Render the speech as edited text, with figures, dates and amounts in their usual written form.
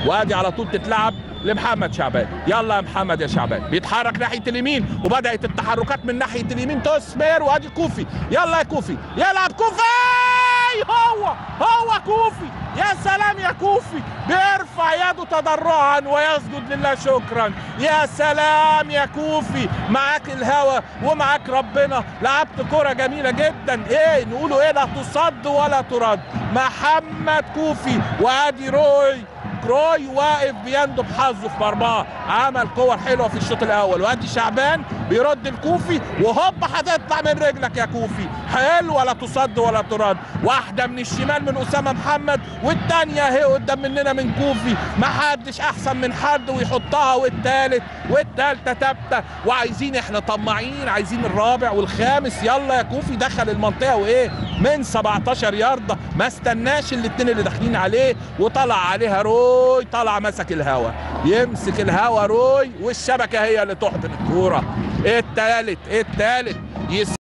وادي على طول تتلعب لمحمد شعبان. يلا يا محمد يا شعبان، بيتحرك ناحيه اليمين وبدات التحركات من ناحيه اليمين تثمر. وادي كوفي، يلا يا كوفي، يلعب كوفي، هو كوفي. يا سلام يا كوفي، بيرفع يده تضرعا ويسجد لله شكرا. يا سلام يا كوفي، معاك الهوى ومعاك ربنا، لعبت كرة جميلة جدا. ايه نقوله ايه؟ لا تصد ولا ترد. محمد كوفي. وادي روي واقف بيندب حظه في مرماه، عمل كور حلوه في الشوط الاول. وادي شعبان بيرد الكوفي، وهوب هتطلع من رجلك يا كوفي. حلو، ولا تصد ولا ترد. واحده من الشمال من اسامه محمد، والثانيه اهي قدام مننا من كوفي. ما حدش احسن من حد ويحطها. والثالثه ثابته. وعايزين، احنا طماعين، عايزين الرابع والخامس. يلا يا كوفي، دخل المنطقه وايه من 17 يارده، ما استناش الاثنين اللي داخلين عليه وطلع عليها روي. طلع مسك الهوا، يمسك الهوا روي، والشبكه هي اللي تحضن الكوره. الثالث